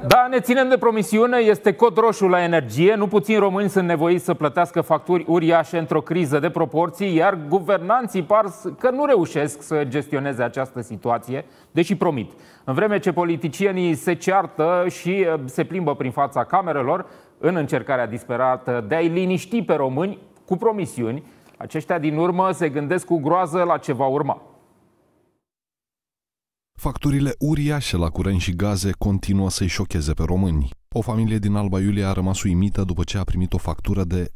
Da, ne ținem de promisiune, este cod roșu la energie. Nu puțini români sunt nevoiți să plătească facturi uriașe într-o criză de proporții, iar guvernanții par că nu reușesc să gestioneze această situație, deși promit. În vreme ce politicienii se ceartă și se plimbă prin fața camerelor, în încercarea disperată de a-i liniști pe români cu promisiuni, aceștia din urmă se gândesc cu groază la ce va urma. Facturile uriașe la curent și gaze continuă să-i șocheze pe români. O familie din Alba Iulia a rămas uimită după ce a primit o factură de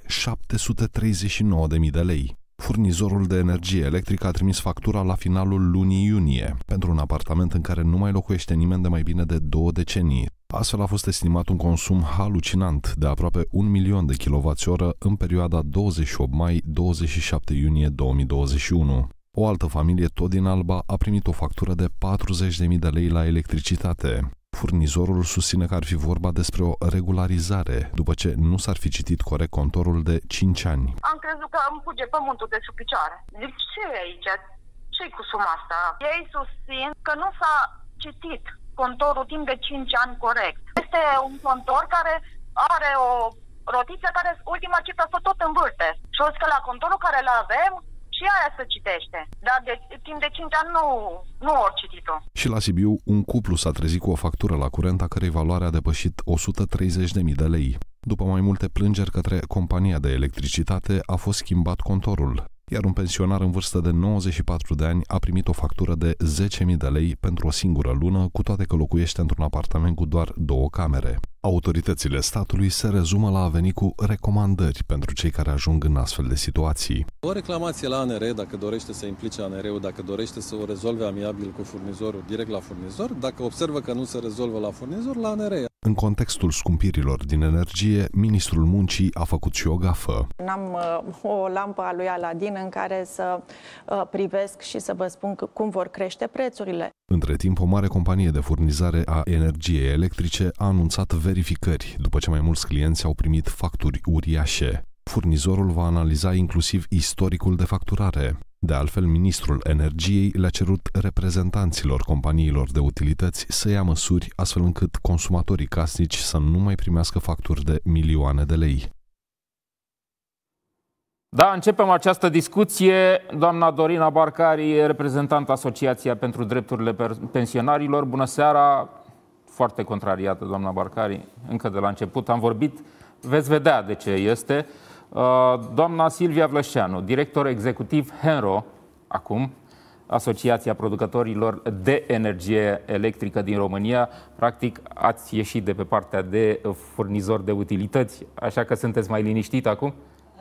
739.000 de lei. Furnizorul de energie electrică a trimis factura la finalul lunii iunie, pentru un apartament în care nu mai locuiește nimeni de mai bine de 2 decenii. Astfel a fost estimat un consum halucinant de aproape 1 milion de kWh în perioada 28 mai-27 iunie 2021. O altă familie, tot din Alba, a primit o factură de 40.000 de lei la electricitate. Furnizorul susține că ar fi vorba despre o regularizare, după ce nu s-ar fi citit corect contorul de 5 ani. Am crezut că îmi fuge pământul de sub picioare. Zic, ce e aici? Ce-i cu suma asta? Ei susțin că nu s-a citit contorul timp de 5 ani corect. Este un contor care are o rotiță care ultima cifră să tot învârte. Și o că la contorul care îl avem, și aia se citește. Dar de timp de 5 ani nu ori citit-o. Și la Sibiu, un cuplu s-a trezit cu o factură la curent a cărei valoare a depășit 130.000 de lei. După mai multe plângeri către compania de electricitate, a fost schimbat contorul. Iar un pensionar în vârstă de 94 de ani a primit o factură de 10.000 de lei pentru o singură lună, cu toate că locuiește într-un apartament cu doar 2 camere. Autoritățile statului se rezumă la a veni cu recomandări pentru cei care ajung în astfel de situații. O reclamație la ANR, dacă dorește să implice ANR-ul, dacă dorește să o rezolve amiabil cu furnizorul, direct la furnizor, dacă observă că nu se rezolvă la furnizor, la ANR. În contextul scumpirilor din energie, ministrul muncii a făcut și o gafă. N-am o lampă a lui Aladin în care să privesc și să vă spun cum vor crește prețurile. Între timp, o mare companie de furnizare a energiei electrice a anunțat verificări, după ce mai mulți clienți au primit facturi uriașe. Furnizorul va analiza inclusiv istoricul de facturare. De altfel, ministrul energiei le-a cerut reprezentanților companiilor de utilități să ia măsuri astfel încât consumatorii casnici să nu mai primească facturi de milioane de lei. Da, începem această discuție. Doamna Dorina Barcari, reprezentant Asociația pentru Drepturile Pensionarilor. Bună seara! Foarte contrariată, doamna Barcari, încă de la început. Am vorbit, veți vedea de ce este. Doamna Silvia Vlășeanu, director executiv Henro, acum, Asociația Producătorilor de Energie Electrică din România. Practic, ați ieșit de pe partea de furnizor de utilități, așa că sunteți mai liniștit acum?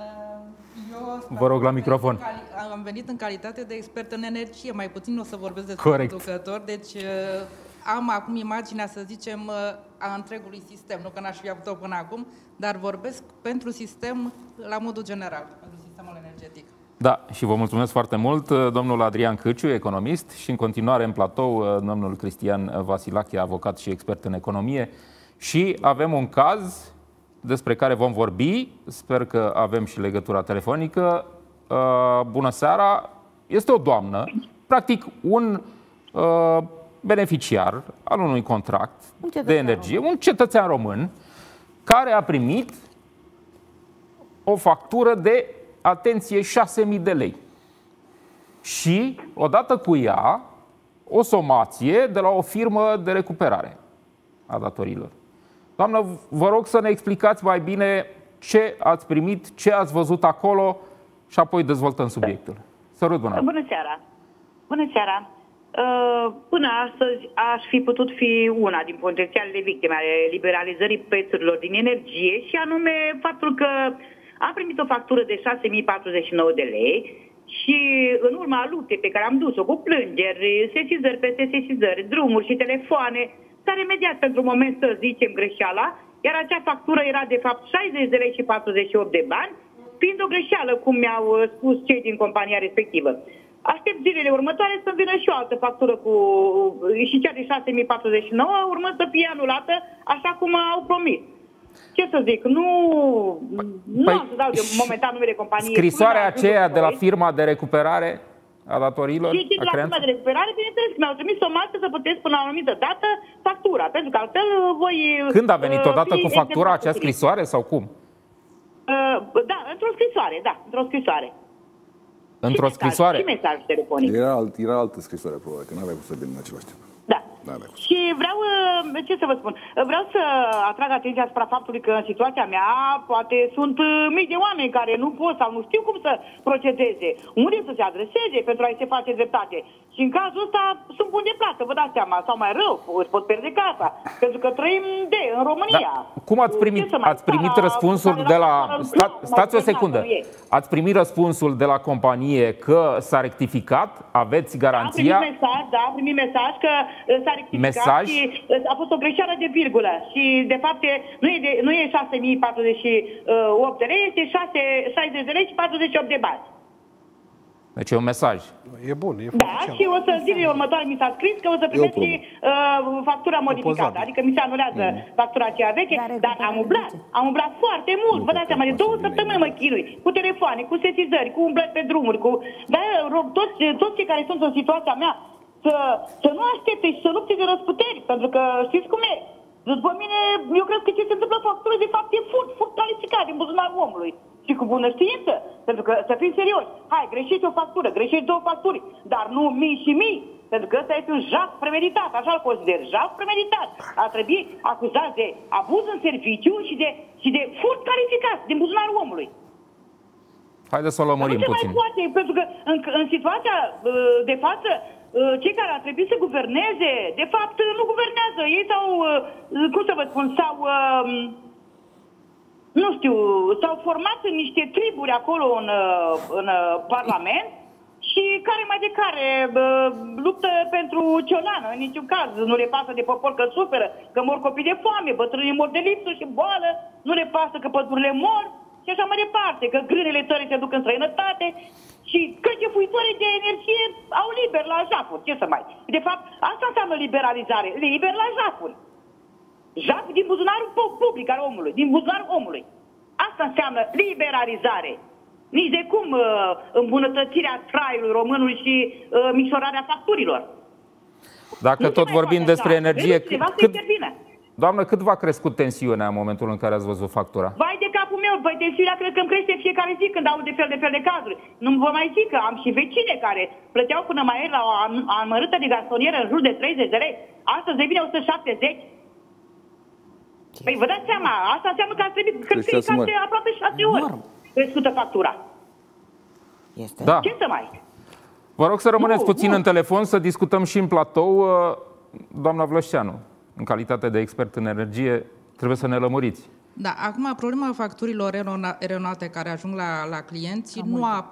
Vă rog la microfon. Am venit în calitate de expert în energie, mai puțin o să vorbesc despre producător, deci am acum imaginea, să zicem, a întregului sistem, nu că n-aș fi avut-o până acum, dar vorbesc pentru sistem la modul general, pentru sistemul energetic. Da, și vă mulțumesc foarte mult, domnul Adrian Câciu, economist, și în continuare în platou, domnul Cristian Vasilache, avocat și expert în economie. Și avem un caz despre care vom vorbi, sper că avem și legătura telefonică. Bună seara! Este o doamnă, practic un beneficiar al unui contract de energie, un cetățean român, care a primit o factură de, atenție, 6.000 de lei. Și, odată cu ea, o somație de la o firmă de recuperare a datorilor. Doamnă, vă rog să ne explicați mai bine ce ați primit, ce ați văzut acolo și apoi dezvoltăm subiectul. Sărut, bună! Bună seara! Bună seara! Până astăzi aș fi putut fi una din potențialele victime ale liberalizării prețurilor din energie, și anume faptul că am primit o factură de 6.049 de lei și în urma luptei pe care am dus-o cu plângeri, sesizări peste sesizări, drumuri și telefoane, s-a remediat pentru un moment, să zicem, greșeala, iar acea factură era de fapt 60 de lei și 48 de bani, fiind o greșeală, cum mi-au spus cei din compania respectivă. Aștept zilele următoare să vină și o altă factură și cea de 6.049, urmând să fie anulată, așa cum au promis. Ce să zic, nu am să dau momentan numele companiei. Scrisoarea aceea de la firma de recuperare a datoriilor, și a creanței? de recuperare, bineînțeles, mi-au trimis o marcă să plătesc până la o anumită dată factura, pentru că altfel voi... Când a venit odată cu factura acea scrisoare sau cum? Da, într-o scrisoare, da, într-o scrisoare. Într-o scrisoare? Și mesaj telefonic. Era altă scrisoare, probabil, că n-aveai cum să vină în același timp. Da. Și vreau, ce să vă spun, vreau să atrag atenția asupra faptului că în situația mea poate sunt mii de oameni care nu pot sau nu știu cum să procedeze, unde să se adreseze pentru a-i se face dreptate. Și în cazul ăsta sunt buni de plată, vă dați seama, sau mai rău, își pot pierde casa, pentru că trăim în România. Da. Cum ați primit? Ați primit răspunsul de la... Stați o secundă. Ați primit răspunsul de la companie că s-a rectificat? Aveți garanția? Am primit mesaj că s-a rectificat și a fost o greșeală de virgulă. Și de fapt nu e 6.048 de lei, este 60 de lei și 48 de bani. Deci e un mesaj. E bun, e da, și o să zilele următoare mi s-a scris că o să primesc și factura modificată. Adică mi se anulează factura aceea veche, dar am umblat foarte mult. Vă dați seama, de 2 săptămâni mă chinui, cu telefoane, cu sesizări, cu umblări pe drumuri, cu... Dar rog toți cei care sunt în situația mea să nu aștepte și să lupte de răsputeri, pentru că știți cum e. După mine, eu cred că ce se întâmplă cu factură, de fapt, e furt calificat din buzunarul omului. Și cu bună știință, pentru că să fim serioși. Hai, greșești o factură, greșești 2 facturi, dar nu mii și mii. Pentru că ăsta este un jaf premeditat, așa îl consider, jaf premeditat. Ar trebui acuzat de abuz în serviciu și de furt calificat din buzunarul omului. Haideți să o lămurim puțin. Pentru că în situația de față, cei care ar trebui să guverneze, de fapt, nu guvernează. Ei cum să vă spun, nu știu, s-au format în niște triburi acolo în Parlament și care mai de care luptă pentru ciolană. În niciun caz nu le pasă de popor că suferă, că mor copii de foame, bătrânii mor de lipsă și boală, nu le pasă că pădurile mor și așa mai departe, că grânele țării se duc în străinătate și că cefuitorii de energie au liber la jafuri. Ce să mai... De fapt, asta înseamnă liberalizare, liber la jafuri. Jaf din buzunarul public al omului, din buzunarul omului. Asta înseamnă liberalizare. Nici de cum îmbunătățirea traiului românului și micșorarea facturilor. Dacă tot vorbim despre energie, doamnă, cât v-a crescut tensiunea în momentul în care ați văzut factura? Vai de capul meu, tensiunea cred că îmi crește fiecare zi când aud de fel de cazuri. Nu vă mai zic că am și vecine care plăteau până mai ieri la o amărâtă de garsonieră în jur de 30 de lei. Astăzi devine 170. Păi vă dați seama, asta înseamnă că ar trebui crescut aproape 6 ori crescută factura. Da. Ce să mai... Vă rog să rămâneți puțin în telefon, să discutăm și în platou. Doamna Vlășceanu, în calitate de expert în energie, trebuie să ne lămuriți. Da, acum problema facturilor eronate care ajung la clienți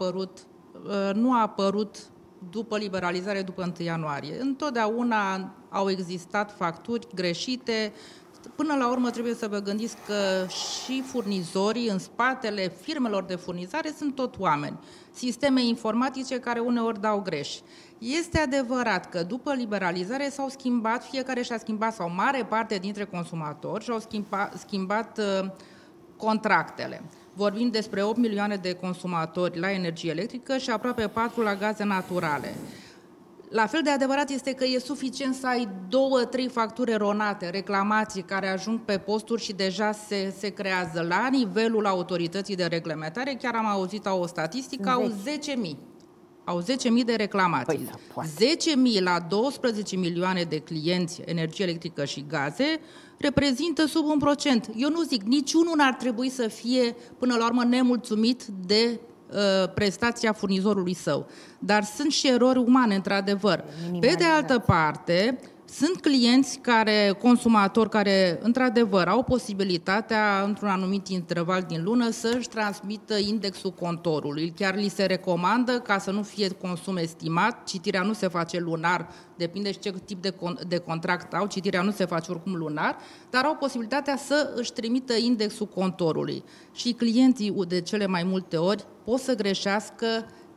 nu a apărut după liberalizare, după 1 ianuarie. Întotdeauna au existat facturi greșite. Până la urmă trebuie să vă gândiți că și furnizorii în spatele firmelor de furnizare sunt tot oameni. Sisteme informatice care uneori dau greș. Este adevărat că după liberalizare s-au schimbat, fiecare și-a schimbat, sau mare parte dintre consumatori și-au schimbat contractele. Vorbim despre 8 milioane de consumatori la energie electrică și aproape 4 la gaze naturale. La fel de adevărat este că e suficient să ai 2-3 facturi eronate, reclamații care ajung pe posturi și deja se creează la nivelul autorității de reglementare. Chiar am auzit o statistică, au 10.000. Au 10.000 de reclamații. 10.000 la 12 milioane de clienți energie electrică și gaze reprezintă sub 1%. Eu nu zic, niciunul n-ar trebui să fie până la urmă nemulțumit de prestația furnizorului său. Dar sunt și erori umane, într-adevăr. Pe de altă parte, sunt clienți consumatori care, într-adevăr, au posibilitatea, într-un anumit interval din lună, să-și transmită indexul contorului. Chiar li se recomandă, ca să nu fie consum estimat, citirea nu se face lunar, depinde și ce tip de contract au, citirea nu se face oricum lunar, dar au posibilitatea să își trimită indexul contorului. Și clienții, de cele mai multe ori, pot să greșească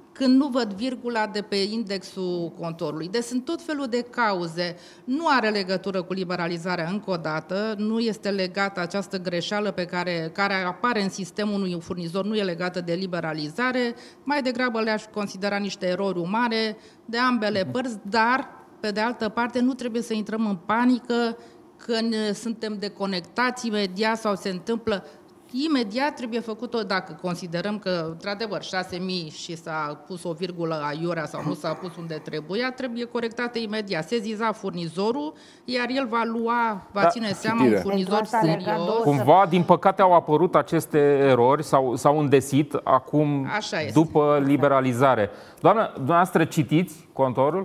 când nu văd virgula de pe indexul contorului. Deci sunt tot felul de cauze. Nu are legătură cu liberalizarea încă o dată, nu este legată această greșeală care apare în sistemul unui furnizor, nu e legată de liberalizare, mai degrabă le-aș considera niște erori umane de ambele părți, dar, pe de altă parte, nu trebuie să intrăm în panică când suntem deconectați imediat sau se întâmplă. Imediat trebuie făcut-o, dacă considerăm că, într-adevăr, 6.000 și s-a pus o virgulă aiurea sau nu s-a pus unde trebuia, trebuie corectată imediat. Seziza furnizorul, iar el va ține seama un furnizor serios. Cumva, din păcate, au apărut aceste erori sau s-au îndesit acum, după liberalizare. Doamnă, dumneavoastră citiți contorul?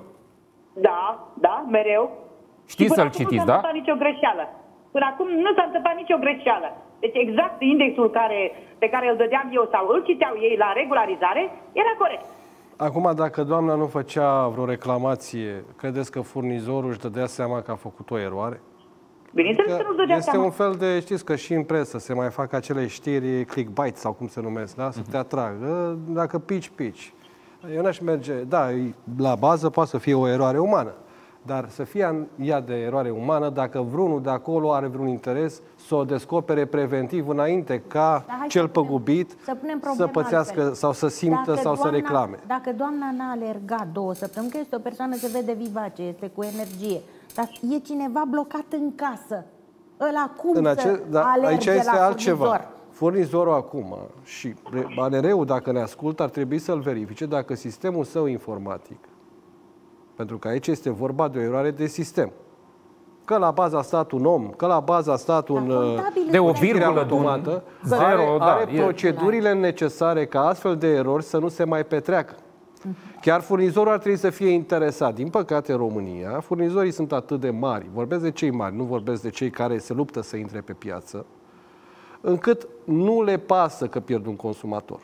Da, mereu. Știți să-l citiți, da? Nu s-a întâmplat nicio greșeală. Până acum nu s-a întâmplat nicio greșeală. Deci exact indexul pe care îl dădeam eu sau îl citeau ei la regularizare era corect. Acum, dacă doamna nu făcea vreo reclamație, credeți că furnizorul își dădea seama că a făcut o eroare? Bineînțeles că nu-și dădea este seama. un fel de, știți că și în presă se mai fac acele știri clickbait sau cum se numesc, da? Să te atragă. Dacă pici. Eu n-aș merge, da, la bază poate să fie o eroare umană. Dar să fie ea de eroare umană dacă vreunul de acolo are vreun interes să o descopere preventiv înainte ca cel păgubit să pățească altfel, sau să simtă sau să reclame. Dacă doamna n-a alergat 2 săptămâni, că este o persoană, se vede vivace, este cu energie, dar e cineva blocat în casă, ăla cum să alerge aici este la altceva. furnizor? Furnizorul acum și ANR-ul, dacă ne ascultă, ar trebui să-l verifice dacă sistemul său informatic, pentru că aici este vorba de o eroare de sistem. Că la baza stat un om, că la baza stat un... De o virgulă automată, zero, are procedurile necesare ca astfel de erori să nu se mai petreacă. Chiar furnizorul ar trebui să fie interesat. Din păcate, în România, furnizorii sunt atât de mari, vorbesc de cei mari, nu vorbesc de cei care se luptă să intre pe piață, încât nu le pasă că pierd un consumator.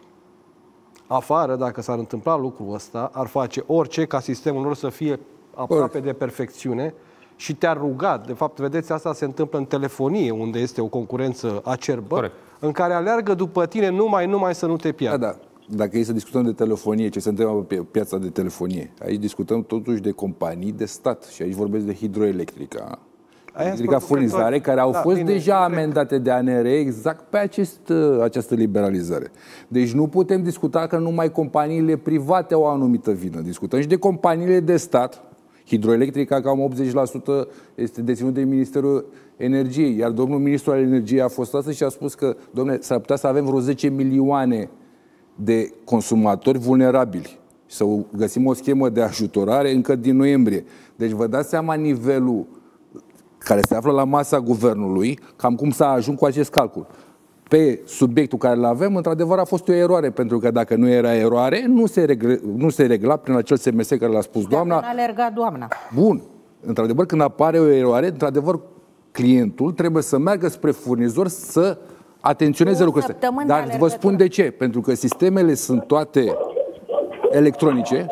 Afară, dacă s-ar întâmpla lucrul ăsta, ar face orice ca sistemul lor să fie aproape de perfecțiune și te-ar ruga. De fapt, vedeți, asta se întâmplă în telefonie, unde este o concurență acerbă, în care aleargă după tine numai să nu te piardă. Da. Dacă e să discutăm de telefonie, ce se întâmplă pe piața de telefonie, aici discutăm totuși de companii de stat și aici vorbesc de Hidroelectrica. Hidroelectrica Furnizare, care au fost deja amendate de ANR exact pe această liberalizare. Deci nu putem discuta că numai companiile private au o anumită vină. Discutăm și de companiile de stat. Hidroelectrica, cam 80% este deținut de Ministerul Energiei, iar domnul ministru al Energiei a fost astăzi și a spus că, domnule, s-ar putea să avem vreo 10 milioane de consumatori vulnerabili. Să găsim o schemă de ajutorare încă din noiembrie. Deci vă dați seama nivelul care se află la masa guvernului, cam cum s-a ajuns cu acest calcul. Pe subiectul care îl avem, într-adevăr a fost o eroare, pentru că dacă nu era eroare, nu se regla prin acel SMS care l-a spus doamna. Dacă n-a alergat doamna. Bun. Într-adevăr, când apare o eroare, într-adevăr, clientul trebuie să meargă spre furnizor să atenționeze lucrurile astea. Dar vă spun de ce. Pentru că sistemele sunt toate electronice,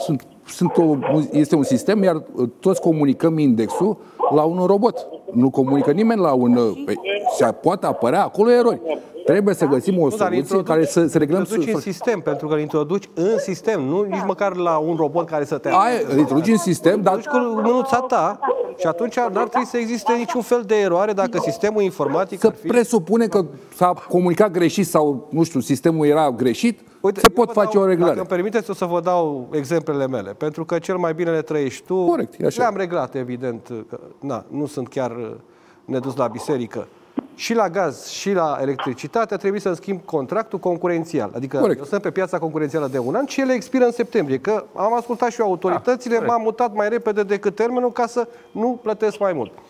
este un sistem, iar toți comunicăm indexul la un robot. Nu comunică nimeni la un... Și poate apărea acolo erori. Trebuie să găsim o soluție care să reglăm... Introduci în sistem, pentru că îl introduci în sistem, nu nici măcar la un robot care să te... Îl introduci în sistem, dar... Cu mânuța ta și atunci n-ar trebui să existe niciun fel de eroare dacă sistemul informatic... Să presupune că s-a comunicat greșit sau, nu știu, sistemul era greșit, se pot face o reglare. Dacă îmi permiteți, o să vă dau exemplele mele, pentru că cel mai bine le trăiești tu. Corect, așa. Le-am reglat, evident, că nu sunt chiar nedus la biserică. Și la gaz și la electricitate trebuie să schimb contractul concurențial. Adică eu sunt pe piața concurențială de un an și ele expiră în septembrie. Că am ascultat și eu autoritățile, m-am mutat mai repede decât termenul ca să nu plătesc mai mult.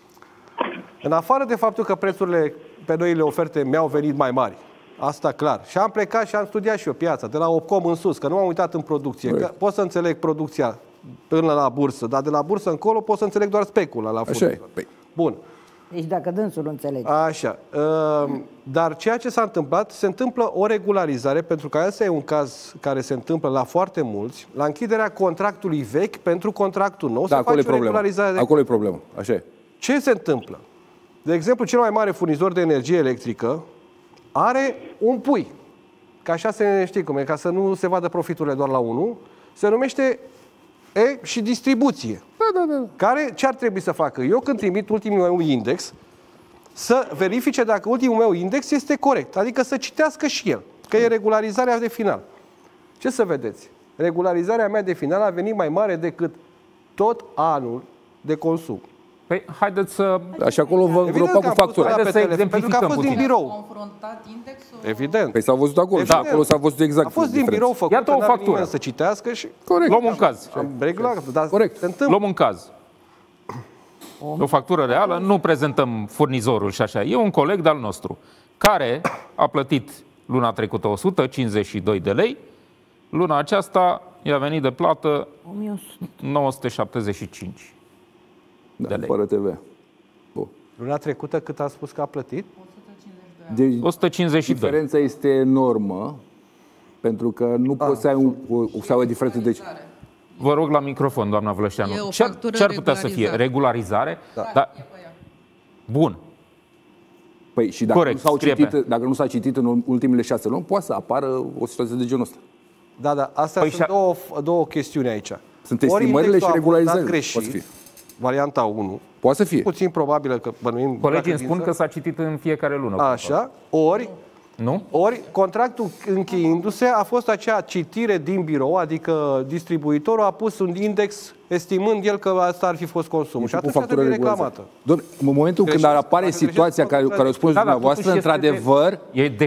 În afară de faptul că prețurile pe noile oferte mi-au venit mai mari, asta clar. Și am plecat și am studiat și eu piața, de la Opcom în sus, că nu m-am uitat în producție. Că pot să înțeleg producția până la bursă, dar de la bursă încolo pot să înțeleg doar specula la furnizor. Bun. Deci dacă dânsul înțelege. Așa. Dar ceea ce s-a întâmplat, se întâmplă o regularizare, pentru că ăsta e un caz care se întâmplă la foarte mulți, la închiderea contractului vechi pentru contractul nou. Da, acolo e problema. Acolo e problema. Așa e. Ce se întâmplă? De exemplu, cel mai mare furnizor de energie electrică are un pui că așa știi cum e, ca să nu se vadă profiturile doar la unul, se numește și distribuție. Care ce ar trebui să facă? Eu când trimit ultimul meu index, să verifice dacă ultimul meu index este corect. Adică să citească și el, că e regularizarea de final. Ce să vedeți? Regularizarea mea de final a venit mai mare decât tot anul de consum. Păi, haideți să... Așa acolo vă fac cu factura. Haideți să exemplificăm pentru că a fost din birou. Confruntat indexul? Evident. Păi s-a văzut acolo. Da, acolo s-a văzut exact. A fost din birou făcut. Iată o factură. Să citească și... Corect. Luăm un caz. Corect. Luăm un caz. O factură reală, nu prezentăm furnizorul și așa. E un coleg de-al nostru care a plătit luna trecută 152 de lei, luna aceasta i-a venit de plată 975 de lei. Fără TV. Luna trecută cât a spus că a plătit? 152. Diferența este enormă, pentru că nu poți să ai o diferență de... Vă rog la microfon, doamna Vlășteanu. Ce ar putea să fie? Regularizare? Da. Bun. Păi și dacă nu s-a citit în ultimele 6 luni, poate să apară o situație de genul ăsta. Da, astea sunt două chestiuni aici. Sunt estimările și regularizările. Greșit, varianta 1. Poate să fie. Puțin probabil că bănuim... Colegii îmi spun că s-a citit în fiecare lună. Așa, ori contractul încheiindu-se a fost acea citire din birou, adică distribuitorul a pus un index estimând el că asta ar fi fost consumul și atunci trebuie reclamată. În momentul când apare situația care o spuneți dumneavoastră, într-adevăr,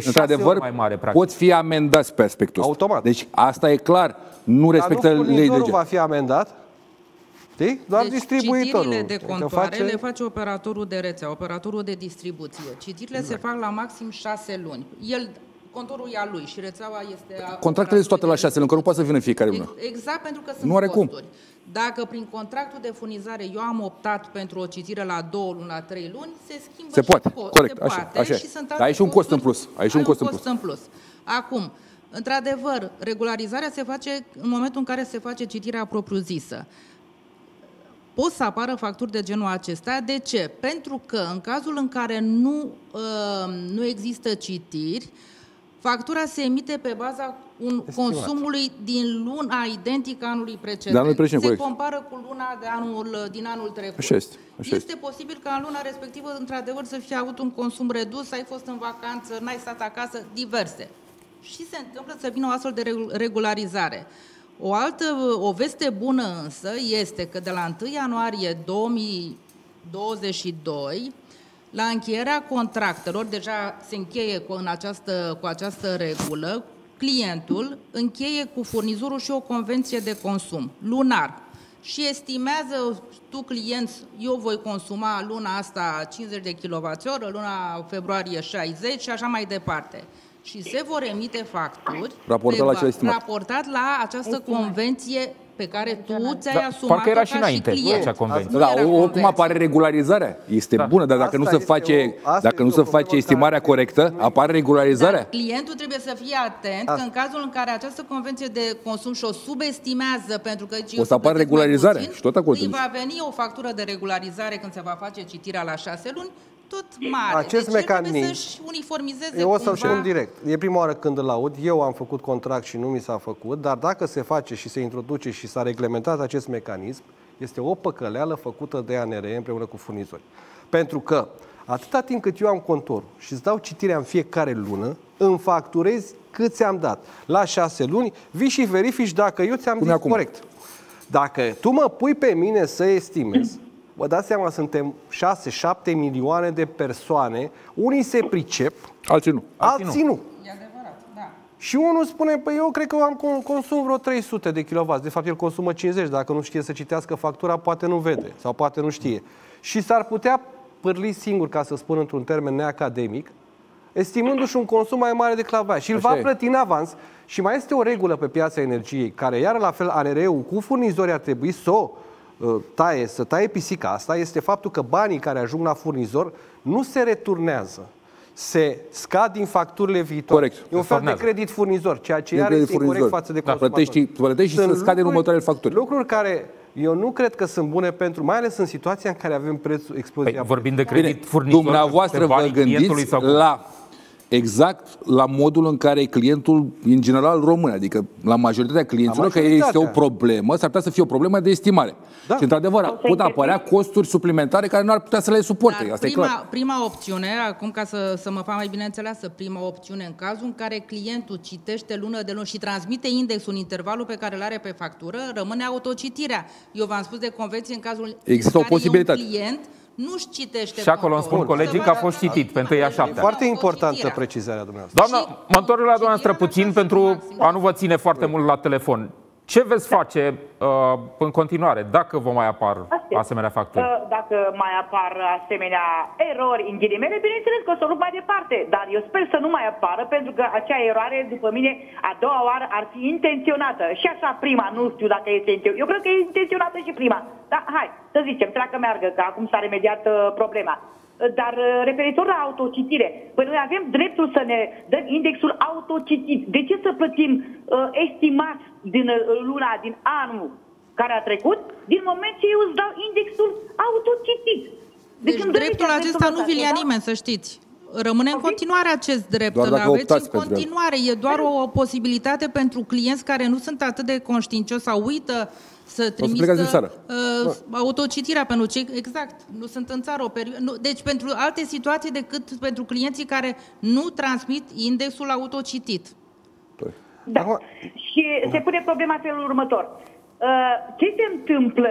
pot fi amendați pe aspectul ăsta. Automat. Deci asta e clar, nu respectă legea. Nu va fi amendat, doar distribuitorul. Citirile de contoare le face operatorul de rețea, operatorul de distribuție. Citirile se fac la maxim 6 luni. Contorul e a lui și rețeaua este a... Contractele sunt toate la 6 luni, că nu poate să vină fiecare lună. Exact, pentru că sunt costuri. Dacă prin contractul de furnizare eu am optat pentru o citire la 2 luni, la 3 luni, se schimbă se poate, corect, așa. Și sunt ai și un cost în plus. Ai un cost în plus. Acum, într-adevăr, regularizarea se face în momentul în care se face citirea propriu-zisă. Pot să apară facturi de genul acesta. De ce? Pentru că în cazul în care nu există citiri, factura se emite pe baza consumului din luna identică anului precedent. Se compară cu luna din anul trecut. Așa este posibil ca în luna respectivă, într-adevăr, să fie avut un consum redus, ai fost în vacanță, n-ai stat acasă, diverse. Și se întâmplă să vină o astfel de regularizare. O veste bună însă este că de la 1 ianuarie 2022, la încheierea contractelor, deja se încheie cu această regulă, clientul încheie cu furnizorul și o convenție de consum lunar și estimează tu client, eu voi consuma luna asta 50 de kWh, luna februarie 60 și așa mai departe. Și se vor emite facturi raportat la această convenție pe care tu ți-ai asumat-o parcă era și înainte acea convenție. Oricum apare regularizarea. Este bună, dar dacă nu se face estimarea corectă, apare regularizarea. Dar clientul trebuie să fie atent că în cazul în care această convenție de consum și-o subestimează pentru că o să apară regularizarea și tot acolo. Îi va veni o factură de regularizare când se va face citirea la 6 luni, tot mare. Acest mecanism să-și uniformizeze eu o să-l spun direct. E prima oară când îl aud. Eu am făcut contract și nu mi s-a făcut, dar dacă se face și se introduce și s-a reglementat acest mecanism, este o păcăleală făcută de ANRE împreună cu furnizori. Pentru că atâta timp cât eu am contorul și îți dau citirea în fiecare lună, îmi facturezi cât ți-am dat. La 6 luni vii și verifici dacă eu ți-am zis corect. Dacă tu mă pui pe mine să estimez, vă dați seama, suntem 6-7 milioane de persoane, unii se pricep, alții nu. E adevărat, da. Și unul spune, păi eu cred că am consum vreo 300 de kW, de fapt el consumă 50, dacă nu știe să citească factura, poate nu vede sau poate nu știe. Și s-ar putea pârli singur, ca să spun într-un termen neacademic, estimându-și un consum mai mare de clavaj și îl va plăti în avans. Și mai este o regulă pe piața energiei, care iar la fel ANRE-ul cu furnizorii ar trebui să taie pisica asta, este faptul că banii care ajung la furnizor nu se returnează. Se scad din facturile viitoare. Corect. E un fel de credit furnizor, ceea ce iar este incorect față de consumator. Plătești și se scade în următoarele facturi. Lucruri care eu nu cred că sunt bune pentru, mai ales în situația în care avem prețul explozia. Vorbim de credit furnizor. Dumneavoastră vă gândiți la Exact la modul în care clientul, în general român, adică la majoritatea clienților, că este o problemă, s-ar putea să fie o problemă de estimare. Da. Și într-adevăr pot apărea costuri suplimentare care nu ar putea să le suporte. Asta e clar. Prima opțiune, acum ca să mă fac mai bine înțeleasă, prima opțiune în cazul în care clientul citește lună de lună și transmite indexul în intervalul pe care îl are pe factură, rămâne autocitirea. Eu v-am spus de convenție în cazul există în o posibilitate. Un client nu-și citește. Și acolo îmi spun colegii că a fost citit pentru ea 7. Foarte importantă precizarea dumneavoastră. Doamnă, mă întorc la dumneavoastră puțin pentru a nu vă ține foarte mult la telefon. Ce veți face în continuare, dacă vă mai apar asemenea facturi? Dacă mai apar asemenea erori, în ghilimele, bineînțeles că o să lupt mai departe, dar eu sper să nu mai apară, pentru că acea eroare, după mine, a doua oară ar fi intenționată. Și așa prima, nu știu dacă este intenționată. Eu cred că e intenționată și prima. Dar hai, să zicem, treacă meargă, că acum s-a remediat problema. Dar referitor la autocitire, păi noi avem dreptul să ne dăm indexul autocitit. De ce să plătim estimat din luna, din anul care a trecut, din moment ce eu îți dau indexul autocitit? Deci dreptul acesta nu vi-l ia nimeni, să știți. Rămâne în continuare acest drept, îl aveți în continuare. E doar o posibilitate pentru clienți care nu sunt atât de conștiincioși sau uită să trimită autocitirea pentru cei, exact, nu sunt în țară o perioadă. Deci pentru alte situații decât pentru clienții care nu transmit indexul autocitit. Da. Și se pune problema în felul următor. Ce se întâmplă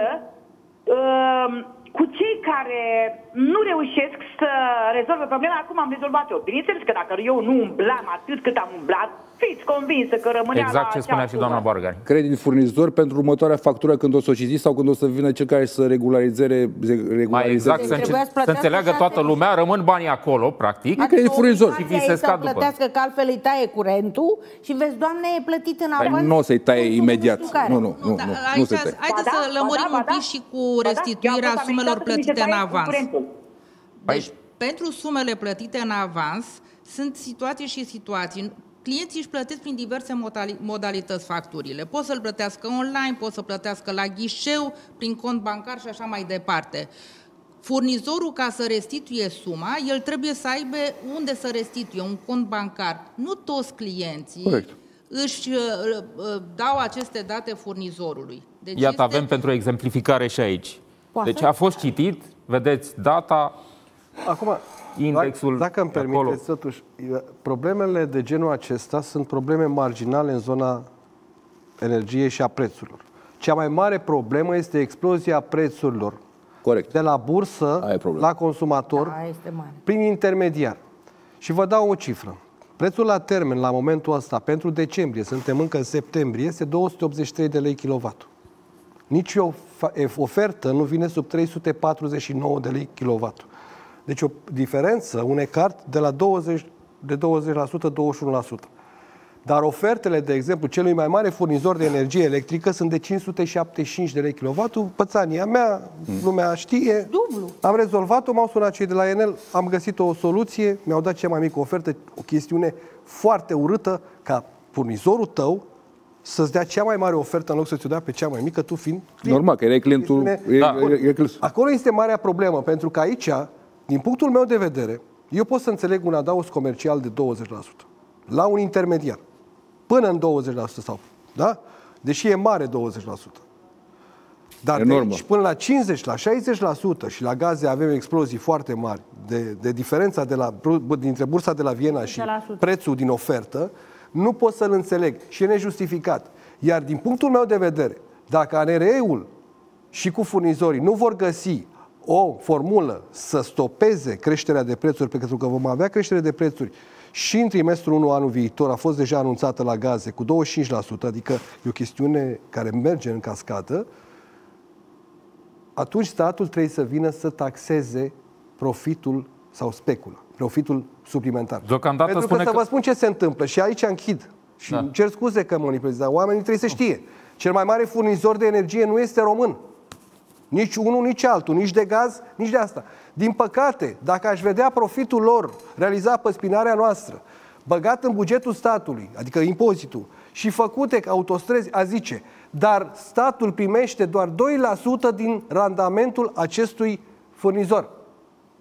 cu cei care nu reușesc să rezolve problema? Acum am rezolvat-o. Bineînțeles că dacă eu nu umblam atât cât am umblat, fiți convinsă că rămânea exact ce spunea și doamna Bargari. Credit furnizor pentru următoarea factură când o să o citiți sau când o să vină cel care să regularizeze. Mai exact, să înțeleagă toată lumea, rămân banii acolo, practic. Credit furnizor. Și vi se scad după. Plătească, că altfel îi taie curentul și vezi, Doamne, e plătit în avans. Nu o să-i taie imediat. Nu haideți să lămurim un pic și cu restituirea sumelor plătite în avans. Deci, pentru sumele plătite în avans, sunt situații și situații. Clienții își plătesc prin diverse modalități facturile. Pot să-l plătească online, pot să plătească la ghișeu, prin cont bancar și așa mai departe. Furnizorul, ca să restituie suma, el trebuie să aibă unde să restituie, un cont bancar. Nu toți clienții își dau aceste date furnizorului. Deci iată, avem pentru exemplificare și aici. Deci a fost citit, vedeți data, acum, indexul. Dacă îmi permiteți, totuși, problemele de genul acesta sunt probleme marginale în zona energiei și a prețurilor. Cea mai mare problemă este explozia prețurilor. Corect. De la bursă la consumator, prin intermediar. Și vă dau o cifră. Prețul la termen, la momentul ăsta, pentru decembrie, suntem încă în septembrie, este 283 de lei kilowattul. Nici o ofertă nu vine sub 349 de lei kilowattul. Deci o diferență, un ecart de la 21%. Dar ofertele, de exemplu, celui mai mare furnizor de energie electrică sunt de 575 de lei kilowattul. Pățania mea, lumea știe. Dublu. Am rezolvat-o, m-au sunat cei de la Enel, am găsit o soluție, mi-au dat cea mai mică ofertă, o chestiune foarte urâtă, ca furnizorul tău să-ți dea cea mai mare ofertă în loc să ți-o dea pe cea mai mică, tu fiind client. Normal, că erai clientul. Acolo este marea problemă, pentru că aici, din punctul meu de vedere, eu pot să înțeleg un adaos comercial de 20%, la un intermediar, până în 20% sau, da? Deși e mare 20%. Dar de aici până la 50, la 60% și la gaze avem explozii foarte mari de diferența dintre bursa de la Viena și prețul din ofertă, nu pot să-l înțeleg și e nejustificat. Iar din punctul meu de vedere, dacă ANRE-ul și cu furnizorii nu vor găsi o formulă să stopeze creșterea de prețuri, pentru că vom avea creștere de prețuri și în trimestrul 1 anul viitor, a fost deja anunțată la gaze cu 25%, adică e o chestiune care merge în cascadă, atunci statul trebuie să vină să taxeze profitul sau specula, profitul suplimentar. Deocamdată pentru că să vă spun ce se întâmplă și aici închid și îmi cer scuze că manipulez, dar oamenii trebuie să știe. Cel mai mare furnizor de energie nu este român. Nici unul, nici altul, nici de gaz, nici de asta. Din păcate, dacă aș vedea profitul lor realizat pe spinarea noastră, băgat în bugetul statului, adică impozitul, și făcute autostrăzi, a zice, dar statul primește doar 2% din randamentul acestui furnizor.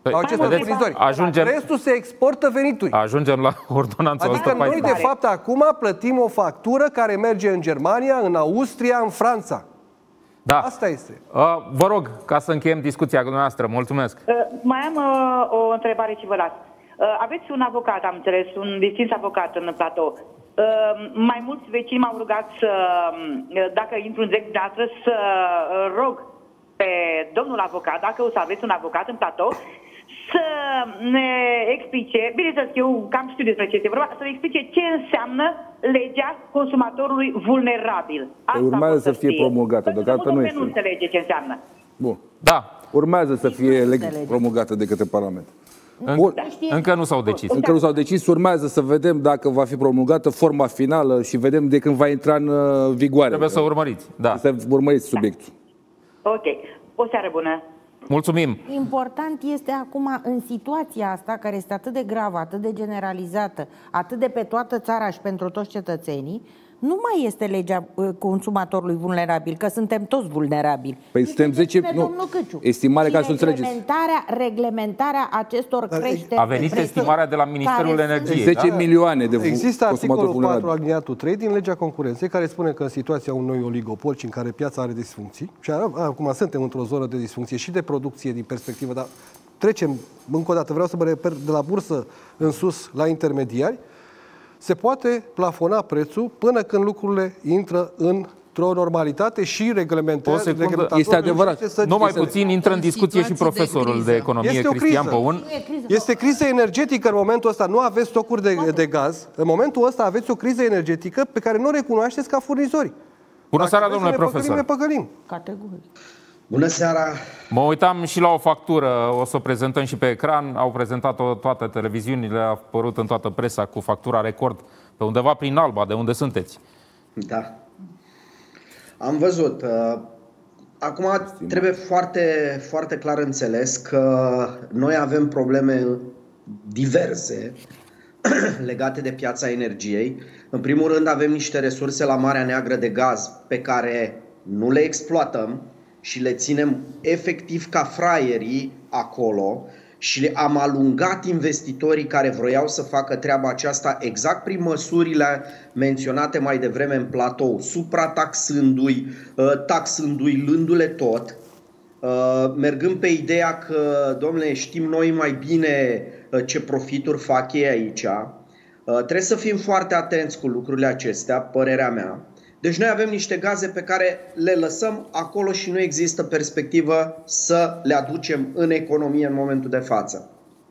Au ce furnizori. Restul se exportă venituri. Ajungem la ordonanța 114. Adică noi, de fapt, acum plătim o factură care merge în Germania, în Austria, în Franța. Da. Asta este. Vă rog, ca să încheiem discuția cu dumneavoastră. Mulțumesc. Mai am o întrebare și vă las. Aveți un avocat, am înțeles, un distins avocat în platou. Mai mulți vecini m-au rugat să, dacă intru în direct dumneavoastră, să rog pe domnul avocat, dacă o să aveți un avocat în platou, să ne explice, bineînțeles că eu cam știu despre ce este vorba, să ne explice ce înseamnă legea consumatorului vulnerabil. Asta urmează să fie promulgată, deocamdată nu este. Nu înțelege ce înseamnă. Bun. Da. Urmează să fie promulgată de către Parlament. Încă nu s-au decis. Încă nu s-au decis, urmează să vedem dacă va fi promulgată forma finală și vedem de când va intra în vigoare. Trebuie să urmăriți. Da. Să urmăriți subiectul. Ok. O seară bună. Mulțumim. Important este acum, în situația asta, care este atât de gravă, atât de generalizată, atât de pe toată țara și pentru toți cetățenii, nu mai este legea consumatorului vulnerabil, că suntem toți vulnerabili. Păi suntem 10, estimare ca să înțelegeți. Reglementarea acestor creșteri. A venit estimarea de la Ministerul Energiei. 10 milioane de există articolul 4 aliniatul 3 din legea concurenței, care spune că în situația unui oligopol și în care piața are disfuncții, și acum suntem într-o zonă de disfuncție și de producție din perspectivă, dar trecem încă o dată, vreau să mă refer de la bursă în sus la intermediari, se poate plafona prețul până când lucrurile intră într-o normalitate și reglementează. Este adevărat. Nu mai puțin intră în discuție și profesorul de economie, Cristian Păun. Este criză energetică în momentul ăsta. Nu aveți stocuri de gaz. În momentul ăsta aveți o criză energetică pe care nu o recunoașteți ca furnizori. Bună seara, domnule profesor. Ne păcălim. Categoric. Bună seara! Mă uitam și la o factură, o să o prezentăm și pe ecran. Au prezentat-o toate televiziunile, a apărut în toată presa cu factura record pe undeva prin Alba, de unde sunteți. Da. Am văzut. Acum trebuie foarte, foarte clar înțeles că noi avem probleme diverse legate de piața energiei. În primul rând avem niște resurse la Marea Neagră de gaz pe care nu le exploatăm și le ținem efectiv ca fraierii acolo și am alungat investitorii care vroiau să facă treaba aceasta exact prin măsurile menționate mai devreme în platou, suprataxându-i, taxându-i, luându-le tot, mergând pe ideea că, domnule, știm noi mai bine ce profituri fac ei aici. Trebuie să fim foarte atenți cu lucrurile acestea, părerea mea. Deci noi avem niște gaze pe care le lăsăm acolo și nu există perspectivă să le aducem în economie în momentul de față.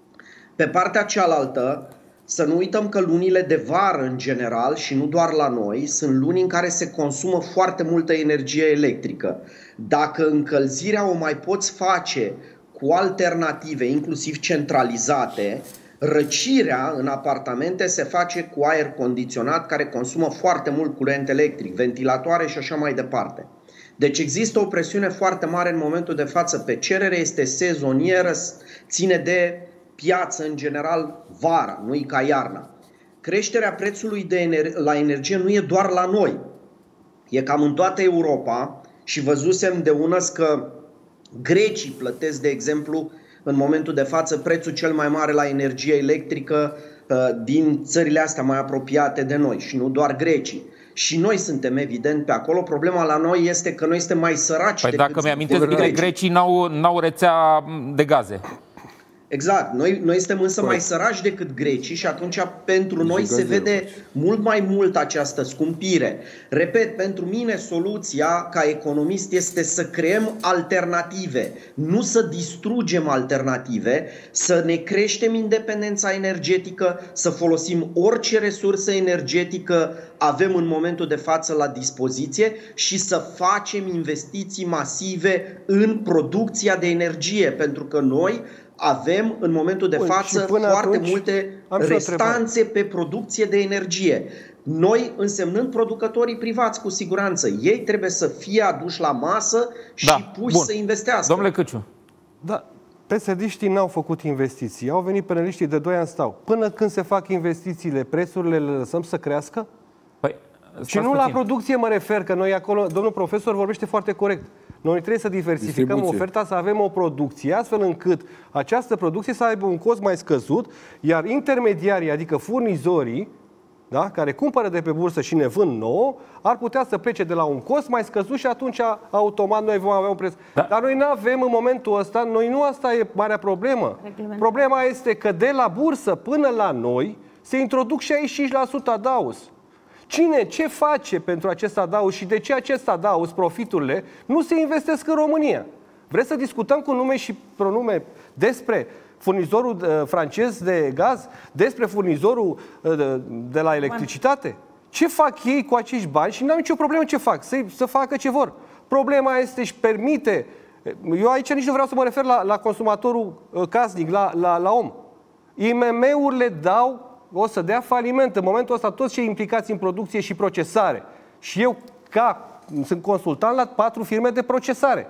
Pe partea cealaltă, să nu uităm că lunile de vară în general și nu doar la noi sunt luni în care se consumă foarte multă energie electrică. Dacă încălzirea o mai poți face cu alternative, inclusiv centralizate, răcirea în apartamente se face cu aer condiționat care consumă foarte mult curent electric, ventilatoare și așa mai departe. Deci există o presiune foarte mare în momentul de față pe cerere, este sezonieră, ține de piață în general vara, nu-i ca iarna. Creșterea prețului la energie nu e doar la noi, e cam în toată Europa și văzusem de unăs că grecii plătesc, de exemplu, în momentul de față prețul cel mai mare la energie electrică din țările astea mai apropiate de noi și nu doar grecii. Și noi suntem evident pe acolo. Problema la noi este că noi suntem mai săraci. Păi dacă mi-amintesc bine, grecii n-au rețea de gaze. Exact. Noi suntem însă mai săraci decât grecii și atunci pentru noi se vede mult mai mult această scumpire. Repet, pentru mine soluția ca economist este să creăm alternative, nu să distrugem alternative, să ne creștem independența energetică, să folosim orice resursă energetică avem în momentul de față la dispoziție și să facem investiții masive în producția de energie, pentru că noi avem în momentul de față foarte multe restanțe pe producție de energie. Noi, însemnând producătorii privați, cu siguranță, ei trebuie să fie aduși la masă și puși să investească. Domnule Căciu. Da, PSD-știi n-au făcut investiții, au venit peneliștii de 2 ani stau. Până când se fac investițiile, prețurile le lăsăm să crească? Păi, și nu la producție mă refer, că noi acolo, domnul profesor vorbește foarte corect. Noi trebuie să diversificăm oferta, să avem o producție, astfel încât această producție să aibă un cost mai scăzut, iar intermediarii, adică furnizorii, da, care cumpără de pe bursă și ne vând nouă, ar putea să plece de la un cost mai scăzut și atunci automat noi vom avea un preț. Da. Dar noi nu avem în momentul ăsta, nu asta e marea problemă. Problema este că de la bursă până la noi se introduc 65% adaos. Cine, ce face pentru acest adaos și de ce acest adaos, profiturile, nu se investesc în România? Vreți să discutăm cu nume și pronume despre furnizorul francez de gaz, despre furnizorul de la electricitate? Ce fac ei cu acești bani? Și n-am nicio problemă ce fac, să facă ce vor. Problema este și permite. Eu aici nici nu vreau să mă refer la consumatorul casnic, la om. IMM-urile o să dea faliment. În momentul ăsta toți cei implicați în producție și procesare. Și eu sunt consultant la 4 firme de procesare.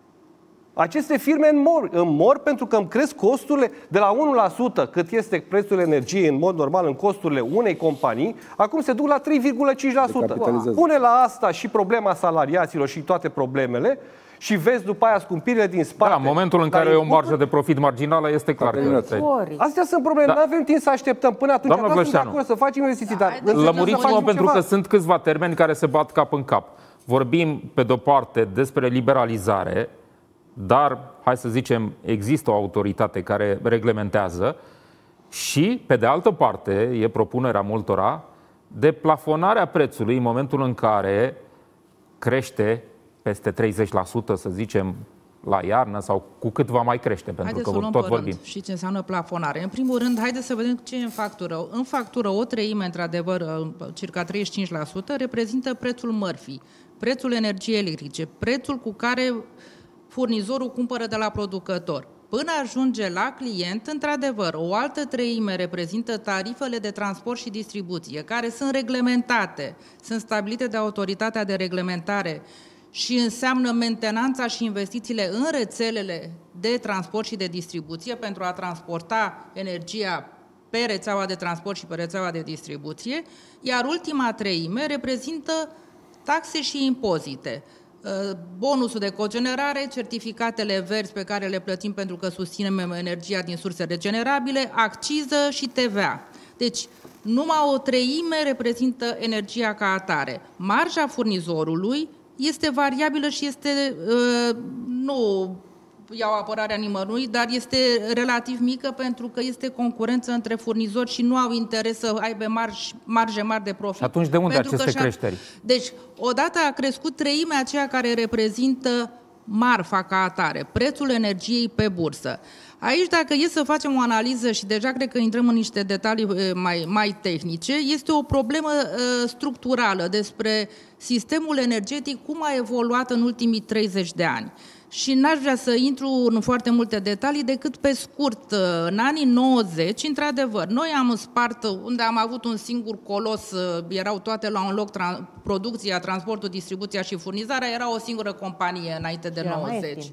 Aceste firme mor pentru că îmi cresc costurile de la 1% cât este prețul energiei în mod normal în costurile unei companii, acum se duc la 3,5%. Pune la asta și problema salariaților și toate problemele și vezi după aia scumpirile din spate. Da, în momentul în care e o marjă de profit marginală, este clar că... Astea sunt probleme, nu avem timp să așteptăm până atunci. Doamna Glășteanu, să facem investiții, dar lămuriți-mă pentru că sunt câțiva termeni care se bat cap în cap. Vorbim, pe de-o parte, despre liberalizare, dar, hai să zicem, există o autoritate care reglementează și, pe de altă parte, e propunerea multora de plafonarea prețului în momentul în care crește peste 30%, să zicem, la iarnă sau cu cât va mai crește, pentru că tot vorbim. Și ce înseamnă plafonare. În primul rând, haideți să vedem ce e în factură. În factură, o treime, într-adevăr, circa 35%, reprezintă prețul mărfii, prețul energiei electrice, prețul cu care furnizorul cumpără de la producător. Până ajunge la client, într-adevăr, o altă treime reprezintă tarifele de transport și distribuție, care sunt reglementate, sunt stabilite de autoritatea de reglementare și înseamnă mentenanța și investițiile în rețelele de transport și de distribuție pentru a transporta energia pe rețeaua de transport și pe rețeaua de distribuție, iar ultima treime reprezintă taxe și impozite. Bonusul de cogenerare, certificatele verzi pe care le plătim pentru că susținem energia din surse regenerabile, acciză și TVA. Deci, numai o treime reprezintă energia ca atare. Marja furnizorului este variabilă și este, nu iau apărarea nimănui, dar este relativ mică pentru că este concurență între furnizori și nu au interes să aibă marje mari de profit. Și atunci de unde aceste creșteri? Deci, odată a crescut treimea aceea care reprezintă marfa ca atare, prețul energiei pe bursă. Aici, dacă e să facem o analiză și deja cred că intrăm în niște detalii mai tehnice, este o problemă structurală despre sistemul energetic, cum a evoluat în ultimii 30 de ani. Și n-aș vrea să intru în foarte multe detalii, decât pe scurt. În anii 90, într-adevăr, noi am spart, unde am avut un singur colos, erau toate la un loc, producția, transportul, distribuția și furnizarea, era o singură companie înainte de 90.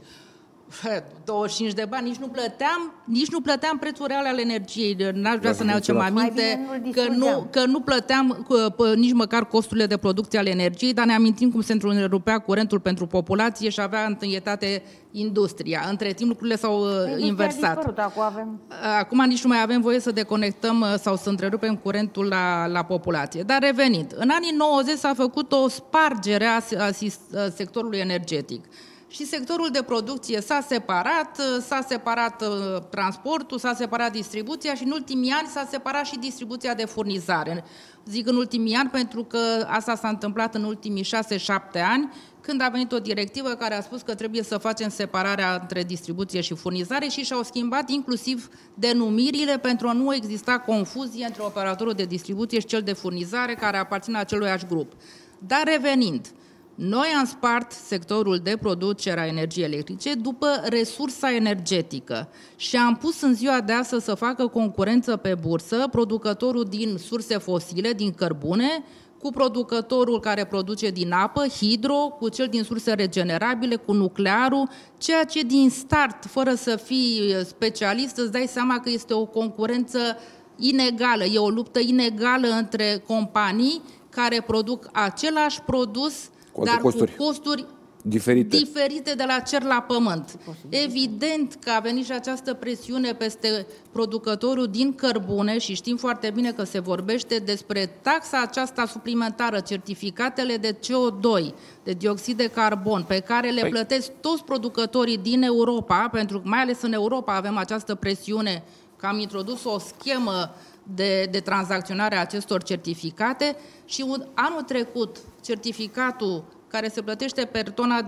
25 de bani, nici nu plăteam prețul real al energiei. N-aș vrea să ne aducem aminte că nu plăteam nici măcar costurile de producție ale energiei, dar ne amintim cum se întrerupea curentul pentru populație și avea întâietate industria. Între timp lucrurile s-au inversat. Acum nici nu mai avem voie să deconectăm sau să întrerupem curentul la populație. Dar revenind, în anii 90 s-a făcut o spargere a sectorului energetic. Și sectorul de producție s-a separat transportul, s-a separat distribuția și în ultimii ani s-a separat și distribuția de furnizare. Zic în ultimii ani pentru că asta s-a întâmplat în ultimii 6-7 ani, când a venit o directivă care a spus că trebuie să facem separarea între distribuție și furnizare și și-au schimbat inclusiv denumirile pentru a nu exista confuzie între operatorul de distribuție și cel de furnizare care aparține aceluiași grup. Dar revenind, noi am spart sectorul de producere a energiei electrice după resursa energetică și am pus în ziua de astăzi să facă concurență pe bursă producătorul din surse fosile, din cărbune, cu producătorul care produce din apă, hidro, cu cel din surse regenerabile, cu nuclearul, ceea ce din start, fără să fii specialist, îți dai seama că este o concurență inegală, e o luptă inegală între companii care produc același produs, dar cu costuri diferite de la cer la pământ. Evident că a venit și această presiune peste producătorul din cărbune și știm foarte bine că se vorbește despre taxa aceasta suplimentară, certificatele de CO2, de dioxid de carbon, pe care le plătesc toți producătorii din Europa, pentru că mai ales în Europa avem această presiune că am introdus o schemă de tranzacționare a acestor certificate și anul trecut certificatul care se plătește per tona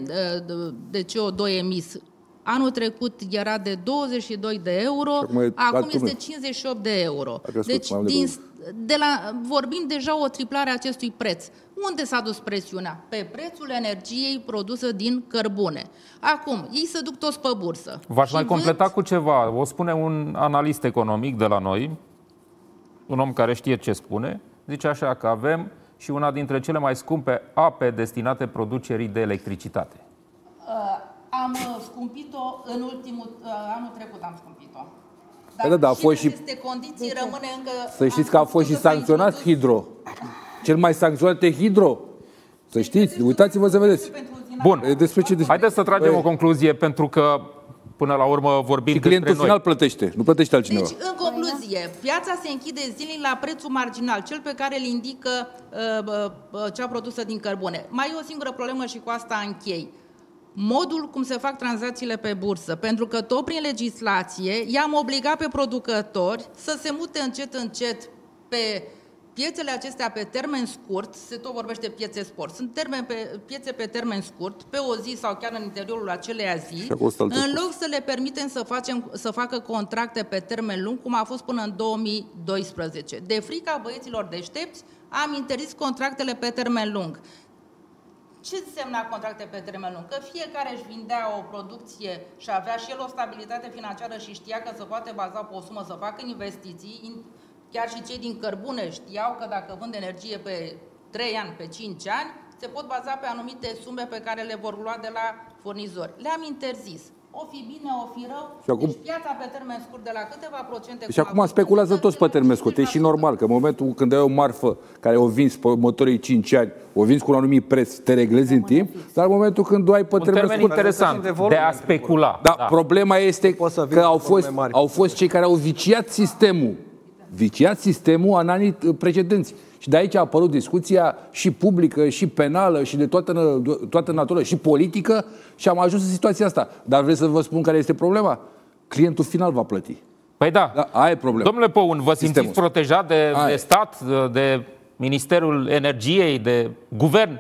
de CO2 emis, anul trecut era de 22 de euro, acum este 58 de euro. Deci vorbim deja o triplare a acestui preț. Unde s-a dus presiunea? Pe prețul energiei produsă din cărbune. Acum, ei se duc toți pe bursă. V-aș mai completa cu ceva. O spune un analist economic de la noi, un om care știe ce spune, zice așa că avem și una dintre cele mai scumpe ape destinate producerii de electricitate. Am scumpit-o în anul trecut am scumpit-o. Da, a fost și aceste condiții rămâne încă... Să știți că a fost și sancționat Hidro. Cel mai sancționat e Hidro. Să știți, uitați-vă să vedeți. Bun, haideți să tragem o concluzie, pentru că până la urmă vorbim despre noi. Clientul final plătește, nu plătește altcineva. Deci, în concluzie, piața se închide zilnic la prețul marginal, cel pe care îl indică cea produsă din cărbune. Mai e o singură problemă și cu asta închei. Modul cum se fac tranzacțiile pe bursă, pentru că tot prin legislație i-am obligat pe producători să se mute încet pe piețele acestea pe termen scurt, se tot vorbește piețe sport, sunt piețe pe termen scurt, pe o zi sau chiar în interiorul aceleia zi, în loc să le permitem să facă contracte pe termen lung, cum a fost până în 2012. De frica băieților deștepți, am interzis contractele pe termen lung. Ce însemna contracte pe termen lung? Că fiecare își vindea o producție și avea și el o stabilitate financiară și știa că se poate baza pe o sumă să facă investiții. Chiar și cei din cărbune știau că dacă vând energie pe 3 ani, pe 5 ani, se pot baza pe anumite sume pe care le vor lua de la furnizori. Le-am interzis. O fi bine, o fi rău. Deci piața pe termen scurt de la câteva procente... Și acum speculează toți pe termen scurt. E și normal că în momentul când ai o marfă care o vinzi pe următorii 5 ani, o vinzi cu un anumit preț, te reglezi în timp, dar în momentul când o ai pe termen scurt... interesant de a specula. Da, problema este că au fost cei care au viciat sistemul în anii precedenți. Și de aici a apărut discuția și publică, și penală, și de toată natură, și politică, și am ajuns în situația asta. Dar vreți să vă spun care este problema? Clientul final va plăti. Păi da. Aia e problema. Domnule Păun, vă simțiți protejat de stat, de Ministerul Energiei, de guvern?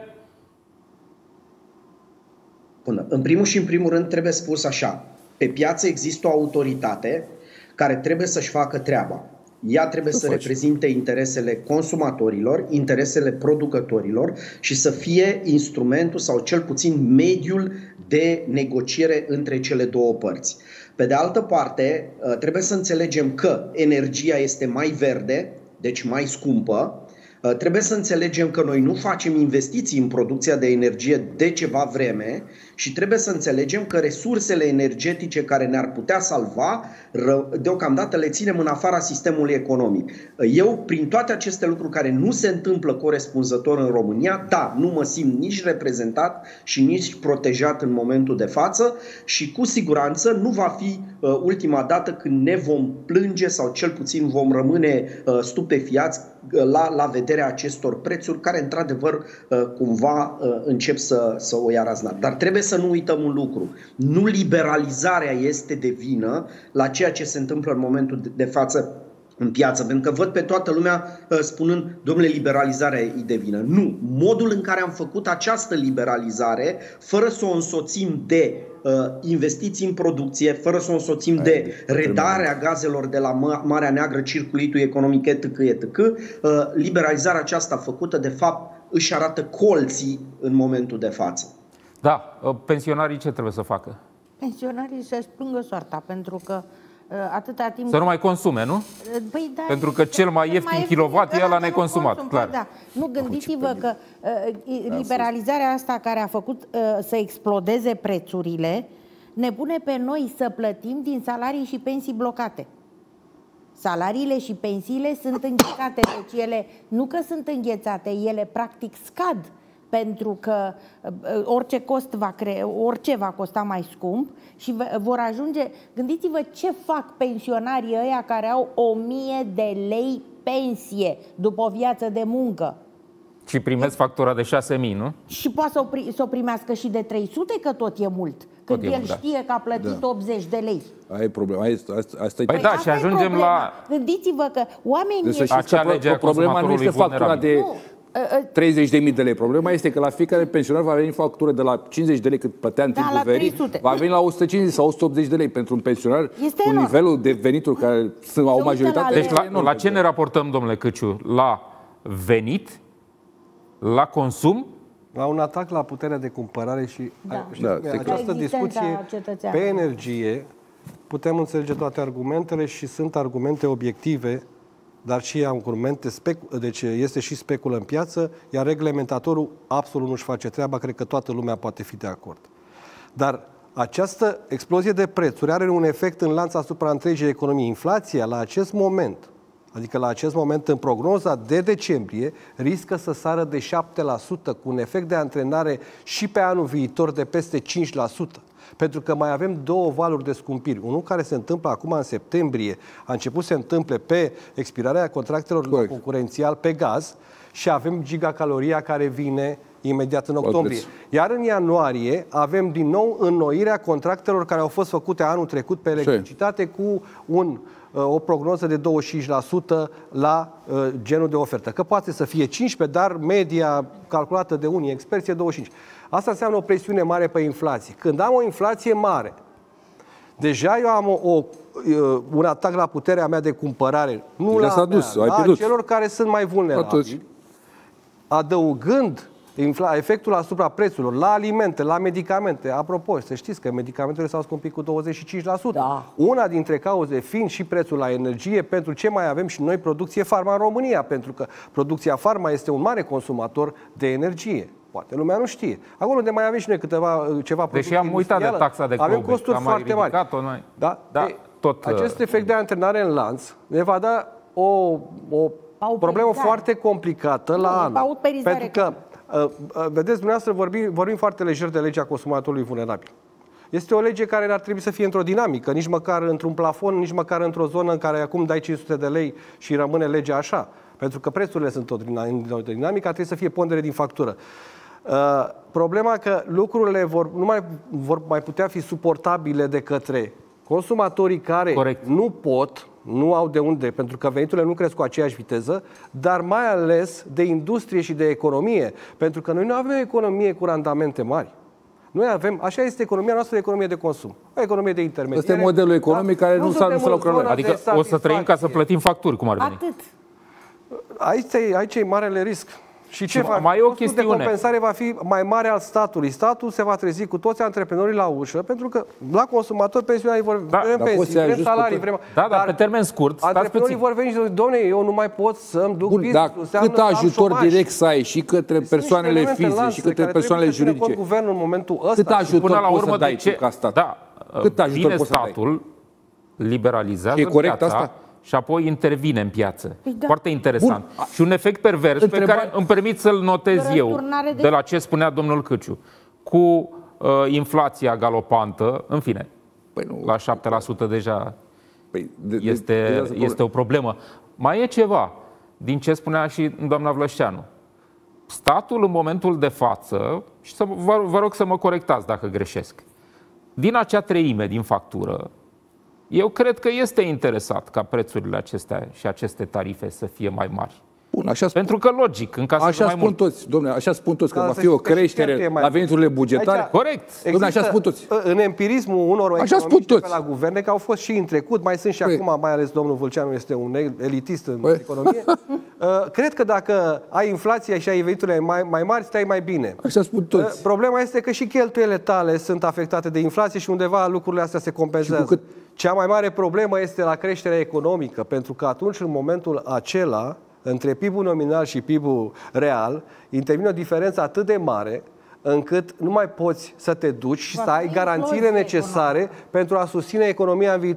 Bun. În primul și în primul rând trebuie spus așa. Pe piață există o autoritate care trebuie să-și facă treaba. Ea trebuie să reprezinte interesele consumatorilor, interesele producătorilor și să fie instrumentul sau cel puțin mediul de negociere între cele două părți. Pe de altă parte, trebuie să înțelegem că energia este mai verde, deci mai scumpă. Trebuie să înțelegem că noi nu facem investiții în producția de energie de ceva vreme și trebuie să înțelegem că resursele energetice care ne-ar putea salva, deocamdată le ținem în afara sistemului economic. Eu, prin toate aceste lucruri care nu se întâmplă corespunzător în România, da, nu mă simt nici reprezentat și nici protejat în momentul de față și cu siguranță nu va fi ultima dată când ne vom plânge sau cel puțin vom rămâne stupefiați la vederea acestor prețuri care într-adevăr cumva încep să o ia razna. Dar trebuie să nu uităm un lucru. Nu liberalizarea este de vină la ceea ce se întâmplă în momentul de față în piață, pentru că văd pe toată lumea spunând, domnule, liberalizarea e de vină. Nu. Modul în care am făcut această liberalizare, fără să o însoțim de investiții în producție, fără să o însoțim de redarea gazelor de la Marea Neagră, circuitul economic, etc., liberalizarea aceasta făcută, de fapt, își arată colții în momentul de față. Da. Pensionarii ce trebuie să facă? Pensionarii să-și plângă soarta, pentru că atâta timp... Să nu mai consume, nu? Păi, da, pentru că cel mai ieftin kilowatt e ăla neconsumat, clar. Da. Nu, gândiți-vă că liberalizarea asta care a făcut să explodeze prețurile ne pune pe noi să plătim din salarii și pensii blocate. Salariile și pensiile sunt înghețate, deci ele nu că sunt înghețate, ele practic scad. pentru că orice va costa mai scump și vor ajunge... Gândiți-vă ce fac pensionarii ăia care au 1000 de lei pensie după o viață de muncă. Și primesc factura de 6.000, nu? Și poate să o primească și de 300, că tot e mult. Când el știe că a plătit 80 de lei. Aia e problema. Asta păi da, și ajungem la... Gândiți-vă că oamenii... Problema nu este factura de 30.000 de lei. Problema este că la fiecare pensionar va veni factură de la 50 de lei cât plătea în timpul verii, va veni la 150 sau 180 de lei pentru un pensionar cu nivelul de venituri care sunt o majoritate. Deci la ce ne raportăm, domnule Căciu? La venit? La consum? La un atac la puterea de cumpărare și această discuție pe energie putem înțelege toate argumentele și sunt argumente obiective, dar și argumente, deci este și speculă în piață, iar reglementatorul absolut nu-și face treaba, cred că toată lumea poate fi de acord. Dar această explozie de prețuri are un efect în lanț asupra întregii economii. Inflația la acest moment, adică la acest moment în prognoza de decembrie, riscă să sară de 7%, cu un efect de antrenare și pe anul viitor de peste 5%. Pentru că mai avem două valuri de scumpiri. Unul care se întâmplă acum în septembrie, a început să se întâmple pe expirarea contractelor concurențial pe gaz și avem gigacaloria care vine imediat în octombrie. Iar în ianuarie avem din nou înnoirea contractelor care au fost făcute anul trecut pe electricitate cu o prognoză de 25% la genul de ofertă. Că poate să fie 15%, dar media calculată de unii experți e 25%. Asta înseamnă o presiune mare pe inflație. Când am o inflație mare, deja eu am un atac la puterea mea de cumpărare, nu la celor care sunt mai vulnerabili, adăugând efectul asupra prețurilor la alimente, la medicamente. Apropo, să știți că medicamentele s-au scumpit cu 25%. Una dintre cauze fiind și prețul la energie, pentru ce mai avem și noi producție farma în România, pentru că producția farma este un mare consumator de energie. Poate lumea nu știe. Acolo unde mai avem și noi ceva producție deși am uitat de taxa de avem costuri foarte mari. Acest efect de antrenare în lanț ne va da o problemă foarte complicată la anul. Pentru că vedeți, dumneavoastră vorbim foarte lejer de legea consumatorului vulnerabil. Este o lege care ar trebui să fie într-o dinamică, nici măcar într-un plafon, nici măcar într-o zonă în care acum dai 500 de lei și rămâne legea așa. Pentru că prețurile sunt o dinamică, trebuie să fie pondere din factură. Problema că lucrurile nu vor mai putea fi suportabile de către consumatorii care nu au de unde, pentru că veniturile nu cresc cu aceeași viteză, dar mai ales de industrie și de economie, pentru că noi nu avem o economie cu randamente mari. Noi avem, așa este economia noastră, economie de consum, o economie de intermediare. Asta e modelul economic care nu s-a lucrat la. Adică o să trăim ca să plătim facturi, cum ar veni. Atât. Aici e marele risc. Și ce mai e o chestiune. De compensare va fi mai mare al statului. Statul se va trezi cu toți antreprenorii la ușă, pentru că la consumatori pensionarii vor vrem pensii, vrem salarii, vrem... dar pe termen scurt, antreprenorii vor veni și zic, doamne, eu nu mai pot să-mi duc business-ul. Cât ajutor direct să ai și către persoanele fizice și către persoanele juridice? Guvernul în momentul ăsta. Cât ajutor poți să dai tu ca stat? Cât ajutor poți să dai? Statul liberalizează piața și apoi intervine în piață. Foarte interesant. Și un efect pervers pe care îmi permit să-l notez eu, de la ce spunea domnul Căciu, cu inflația galopantă, în fine, la 7% deja este o problemă. Mai e ceva, din ce spunea și doamna Vlășceanu. Statul, în momentul de față, și vă rog să mă corectați dacă greșesc, din acea treime din factură, eu cred că este interesat ca prețurile acestea și aceste tarife să fie mai mari. Bun, pentru că logic, în cazul așa spun toți, domnule, așa spun toți, că va fi o creștere la veniturile bugetare. Corect. Domnule, așa spun toți. În empirismul unor economiști pe la guverne, că au fost și în trecut, mai sunt și acum, mai ales domnul Vâlceanu este un elitist în economie. Cred că dacă ai inflația și ai veniturile mai mari, stai mai bine. Așa spun toți. Problema este că și cheltuielile tale sunt afectate de inflație și undeva lucrurile astea se compensează. Cea mai mare problemă este la creșterea economică, pentru că atunci, în momentul acela, între PIB-ul nominal și PIB-ul real, intervine o diferență atât de mare încât nu mai poți să te duci și să ai garanțiile necesare pentru a susține economia în viitor.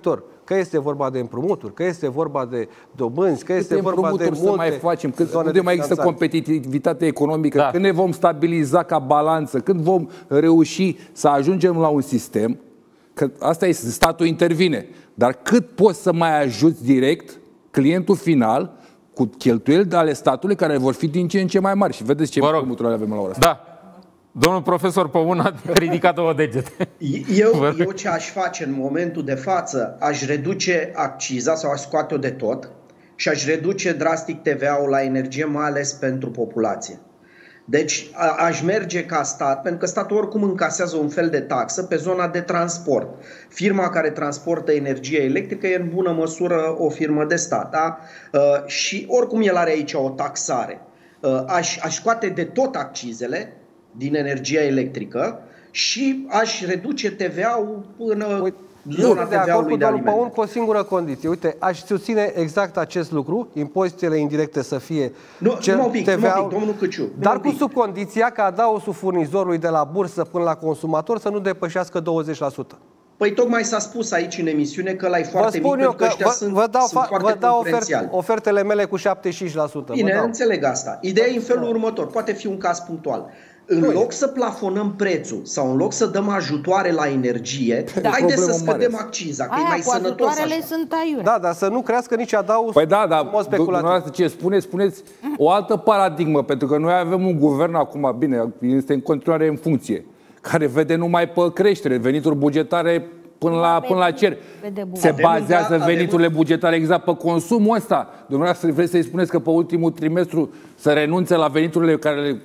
că este vorba de împrumuturi, că este vorba de dobânzi, că este vorba de multe să mai facem, când mai există competitivitate economică, când ne vom stabiliza ca balanță, când vom reuși să ajungem la un sistem, că asta este, statul intervine, dar cât poți să mai ajuți direct clientul final cu cheltuieli ale statului care vor fi din ce în ce mai mari. Și vedeți ce împrumuturi avem la ora asta. Da. Domnul profesor Păun a ridicat două degete. Eu ce aș face în momentul de față, aș reduce acciza sau aș scoate-o de tot și aș reduce drastic TVA-ul la energie, mai ales pentru populație. Deci aș merge ca stat, pentru că statul oricum încasează un fel de taxă pe zona de transport. Firma care transportă energie electrică e în bună măsură o firmă de stat, da? Și oricum el are aici o taxare. Aș scoate de tot accizele din energia electrică și aș reduce TVA-ul până zona TVA-ului de alimente. Paul, cu o singură condiție. Uite, aș susține exact acest lucru, impozitele indirecte să fie TVA-ul, domnul Căciu. Dar cu subcondiția că adaosul furnizorului de la bursă până la consumator să nu depășească 20%. Păi tocmai s-a spus aici în emisiune că ăla e foarte mic, pentru că ăștia sunt foarte concurențiali. Ofertele mele cu 75%. Bine, înțeleg asta. Ideea e în felul următor, poate fi un caz punctual. În loc să plafonăm prețul sau în loc să dăm ajutoare la energie, haideți să scădem acciza, că e mai sănătos așa. Sunt aiure. Da, dar să nu crească nici adaos. Păi da, dumneavoastră ce spuneți o altă paradigmă, pentru că noi avem un guvern acum, bine, este în continuare în funcție, care vede numai pe creștere, venituri bugetare până la cer. Se bazează veniturile bugetare exact pe consumul ăsta. Dumneavoastră vreți să-i spuneți că pe ultimul trimestru să renunțe la veniturile care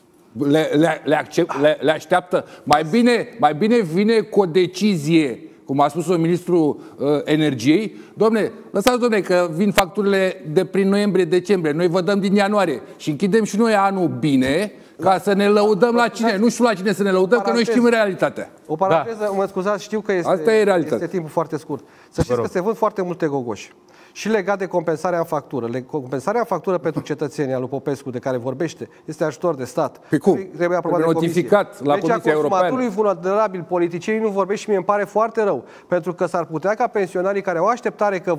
le așteaptă? Mai bine vine cu o decizie, cum a spus-o ministrul energiei. Dom'le, lăsați, dom'le, că vin facturile de prin noiembrie-decembrie. Noi vă dăm din ianuarie și închidem și noi anul bine, ca să ne lăudăm la cine. Nu știu la cine să ne lăudăm, că noi știm realitatea. O paranteză, mă scuzați, știu că este timpul foarte scurt. Să știți că se vând foarte multe gogoși. Și legat de compensarea în factură. Compensarea în factură pentru cetățenii, lui Popescu, de care vorbește, este ajutor de stat. Pe cum? Trebuie aprobat de notificat la Comisia Europeană. Consumatorului vulnerabil, politicienii nu vorbesc și mie îmi pare foarte rău. Pentru că s-ar putea ca pensionarii care au așteptare că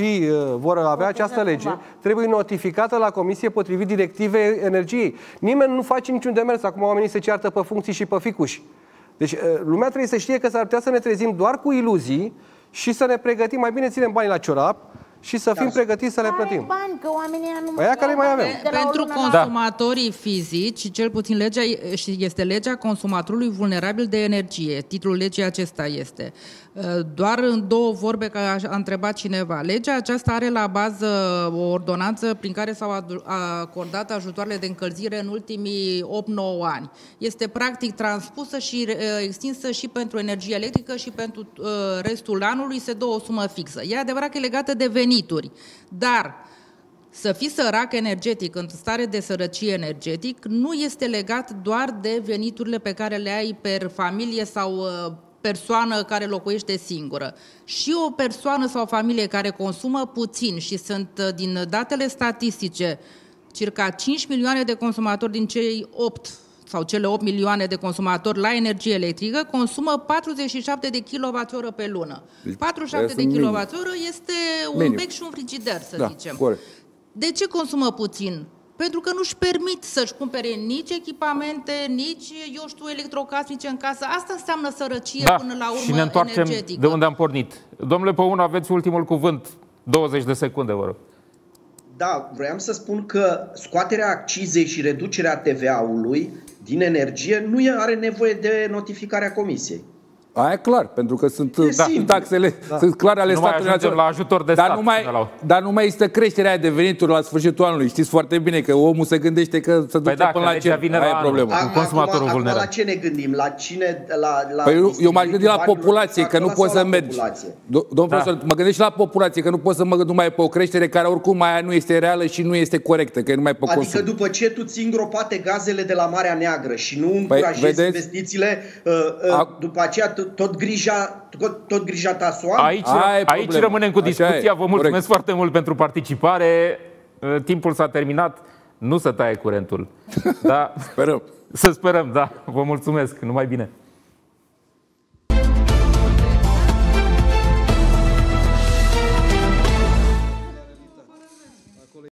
vor avea această lege, trebuie notificată la Comisie potrivit directivei energiei. Nimeni nu face niciun demers. Acum oamenii se ceartă pe funcții și pe ficuși. Deci lumea trebuie să știe că s-ar putea să ne trezim doar cu iluzii și să ne pregătim. Mai bine ținem banii la ciorap și să fim pregătiți să le plătim. Bani, că oamenii nu care mai avem. Pentru consumatorii fizici, cel puțin legea este legea consumatorului vulnerabil de energie. Titlul legii acesta este. Doar în două vorbe, că a întrebat cineva. Legea aceasta are la bază o ordonanță prin care s-au acordat ajutoarele de încălzire în ultimii 8-9 ani. Este practic transpusă și extinsă și pentru energie electrică și pentru restul anului, se dă o sumă fixă. E adevărat că e legată de venituri, dar să fii sărac energetic, în stare de sărăcie energetic, nu este legat doar de veniturile pe care le ai per familie sau persoană care locuiește singură. Și o persoană sau o familie care consumă puțin, și sunt din datele statistice circa 5 milioane de consumatori din cei 8 sau cele 8 milioane de consumatori la energie electrică consumă 47 de kWh pe lună. 47 de kWh este un bec și un frigider, să zicem. Corect. De ce consumă puțin? Pentru că nu-și permit să-și cumpere nici echipamente, nici, eu știu, electrocasnice în casă. Asta înseamnă sărăcie până la urmă, și ne întoarcem energetică. de unde am pornit. Domnule Păun, aveți ultimul cuvânt. 20 de secunde, vă rog. Da, vreau să spun că scoaterea accizei și reducerea TVA-ului din energie nu are nevoie de notificarea Comisiei. Aia e clar, pentru că sunt taxele, sunt clare ale statului național. La ajutor de stat. Dar nu mai există creșterea aia de venituri la sfârșitul anului. Știți foarte bine că omul se gândește că se duce până la cer. Aia e problema. Acum la ce ne gândim? La cine? Eu m-aș gândi la populație, că nu poți să mergi. Domnul profesor, mă gândesc și la populație, că nu poți să mă gândi numai pe o creștere care oricum aia nu este reală și nu este corectă, că e numai pe consum. Adică după ce tu ții îngropate gazele de la Marea Neagră și nu încurajezi investițiile, după aceea tot grija ta soară. Aici rămânem cu discuția. Vă mulțumesc foarte mult pentru participare. Timpul s-a terminat. Nu se taie curentul. Da? Sperăm. Să sperăm, da. Vă mulțumesc. Numai bine.